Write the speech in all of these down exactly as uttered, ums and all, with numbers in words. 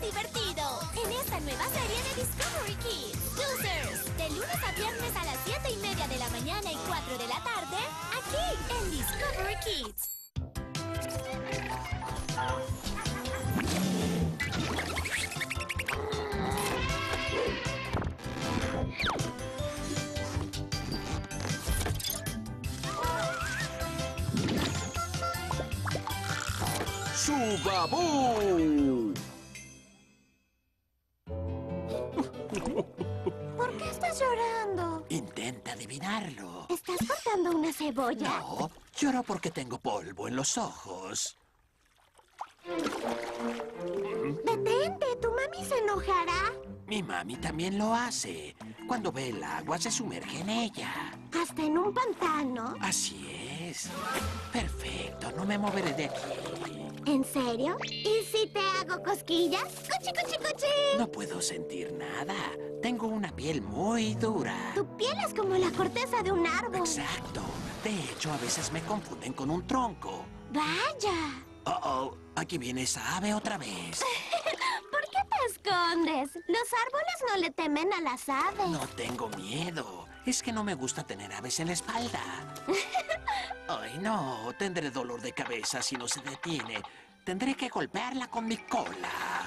divertido en esta nueva serie de Discovery Kids. Losers, de lunes a viernes a las siete y media de la mañana y cuatro de la tarde, aquí en Discovery Kids. ¡Subabú! ¿Por qué estás llorando? Intenta adivinarlo. ¿Estás cortando una cebolla? No, lloro porque tengo polvo en los ojos. Detente, tu mami se enojará. Mi mami también lo hace. Cuando ve el agua, se sumerge en ella. Hasta en un pantano. Así es. Perfecto, no me moveré de aquí. ¿En serio? ¿Y si te hago cosquillas? ¡Cuchi, cuchi, cuchi! No puedo sentir nada. Tengo una piel muy dura. Tu piel es como la corteza de un árbol. Exacto. De hecho, a veces me confunden con un tronco. ¡Vaya! Oh, oh, aquí viene esa ave otra vez. ¿Por qué te escondes? Los árboles no le temen a las aves. No tengo miedo. Es que no me gusta tener aves en la espalda. Ay, no. Tendré dolor de cabeza si no se detiene. Tendré que golpearla con mi cola.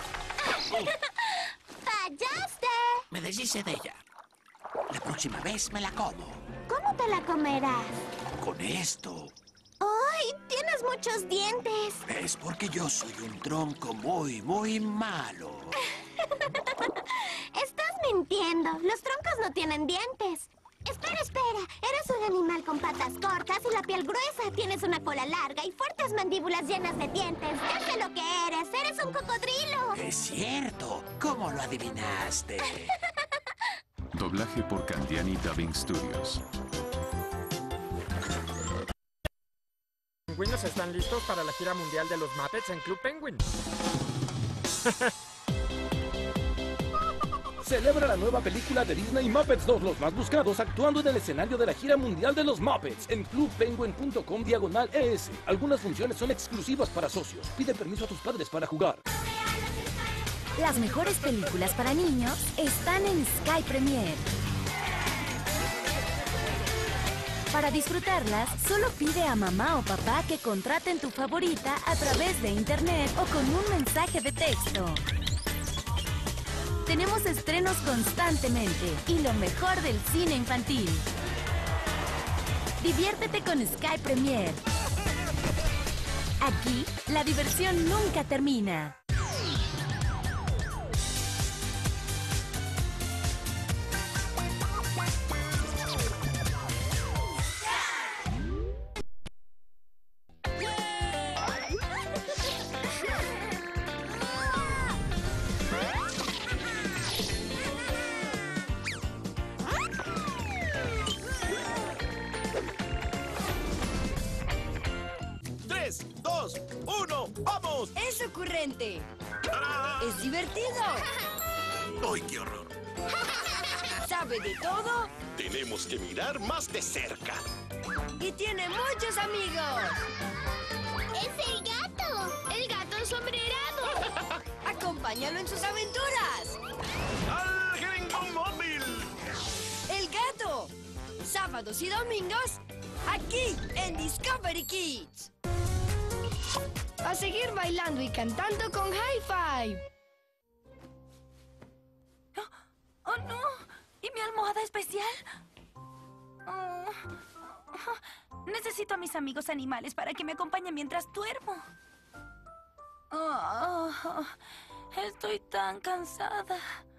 ¡Fallaste! Me deshice de ella. La próxima vez me la como. ¿Cómo te la comerás? Con esto. ¡Ay! ¡Tienes muchos dientes! Es porque yo soy un tronco muy, muy malo. Estás mintiendo. Los troncos no tienen dientes. Espera, espera. Eres un animal con patas cortas y la piel gruesa. Tienes una cola larga y fuertes mandíbulas llenas de dientes. Ya sé lo que eres. Eres un cocodrilo. Es cierto. ¿Cómo lo adivinaste? Doblaje por Candiani Dubbing Studios. Los pingüinos están listos para la gira mundial de los Muppets en Club Penguin. Celebra la nueva película de Disney Muppets dos, los más buscados, actuando en el escenario de la gira mundial de los Muppets en club penguin punto com diagonal E S. Algunas funciones son exclusivas para socios. Pide permiso a tus padres para jugar. Las mejores películas para niños están en Sky Premier. Para disfrutarlas, solo pide a mamá o papá que contraten tu favorita a través de internet o con un mensaje de texto. Tenemos estrenos constantemente y lo mejor del cine infantil. Diviértete con Sky Premier. Aquí, la diversión nunca termina. tres, dos, uno, ¡vamos! ¡Es ocurrente! ¡Ah! ¡Es divertido! ¡Ay, qué horror! ¿Sabe de todo? Tenemos que mirar más de cerca. ¡Y tiene muchos amigos! ¡Es el gato! ¡El gato ensombrerado! ¡Acompáñalo en sus aventuras! ¡Al gringo móvil! ¡El gato! Sábados y domingos, aquí en Discovery Kids. A seguir bailando y cantando con High Five. ¡Oh, oh, no! ¿Y mi almohada especial? Oh, oh, necesito a mis amigos animales para que me acompañen mientras duermo. Oh, oh, estoy tan cansada.